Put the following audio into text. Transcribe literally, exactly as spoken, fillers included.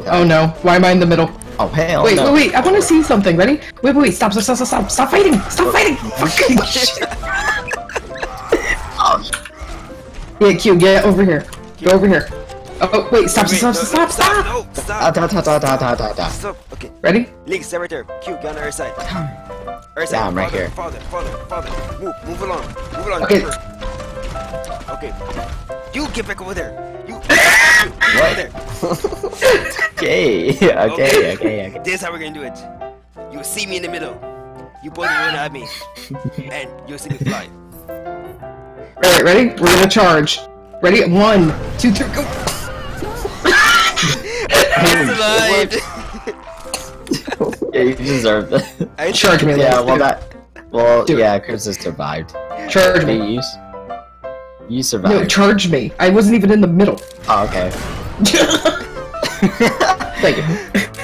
Okay. Oh no, why am I in the middle? Oh hell Wait, no. wait, wait, I want to see something. Ready? Wait, wait, wait, stop, stop, stop, stop, stop, stop fighting! Stop fighting! Fucking shit! Oh, Yeah, Q, get over here. Go over here. Oh, wait, stop, Wait, stop, no, stop, no, stop! No, ah, stop! da, da, da, da, da, da, da. Stop! Okay, Ready? Link, stay right there. Q, get on the other side. Other side. Yeah, I'm right farther, here. Farther, farther, farther. Move, move along. Move along. Okay. deeper. Okay. You get back over there. You, you get over there. Okay, okay, okay, okay. This is how we're gonna do it. You see me in the middle. You both run at me. And you'll see me fly. Alright, ready? We're gonna charge. Ready? One, two, three, go! I survived! Yeah, you deserve that. I Charge me, Yeah, Lance. well that. Well, Do it. yeah, Chris has survived. Charge Okay, me. you. s- You survived. No, charge me. I wasn't even in the middle. Oh, okay. Thank you.